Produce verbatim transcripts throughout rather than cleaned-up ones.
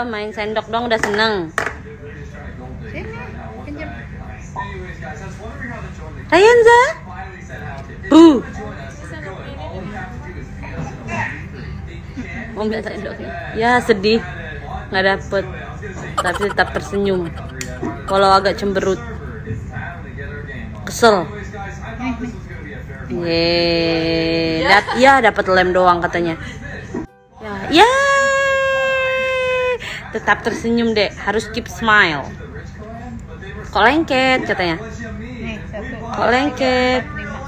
main sendok dong udah seneng. Ryanza, uh, mau minta sendoknya? Ya sedih, nggak dapet, tapi tetap tersenyum. Walau agak cemberut, kesel. Yeay, dat ya dapat lem doang katanya. Ya, ya, tetap tersenyum deh, harus keep smile. Kok lengket katanya? Kok lengket?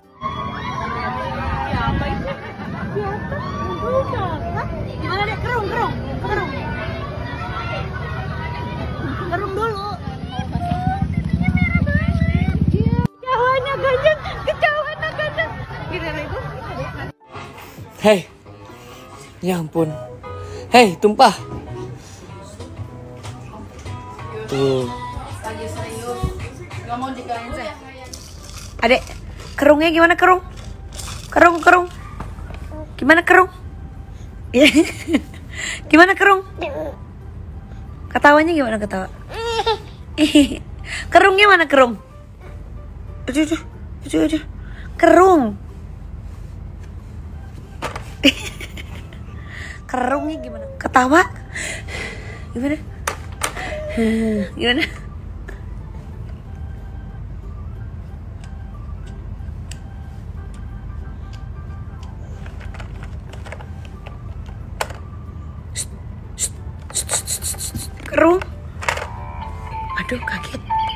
Gimana deh, kerung, kerung, kerung. Kerung dulu. Kecauannya gajah, kecauannya gajah. Gimana itu? Hei, ya ampun. Hei, tumpah. Tuh. Lagi serius. Gak mau dikain saya. Adek, kerungnya gimana kerung? Kerung, kerung. Gimana kerung? Gimana kerung? Ketawanya gimana ketawa? Kerungnya mana kerung? Aduh, aduh, aduh, aduh. Kerung. Kerungnya gimana? Ketawa? Gimana? Gimana? Kerung. Aduh, kaget.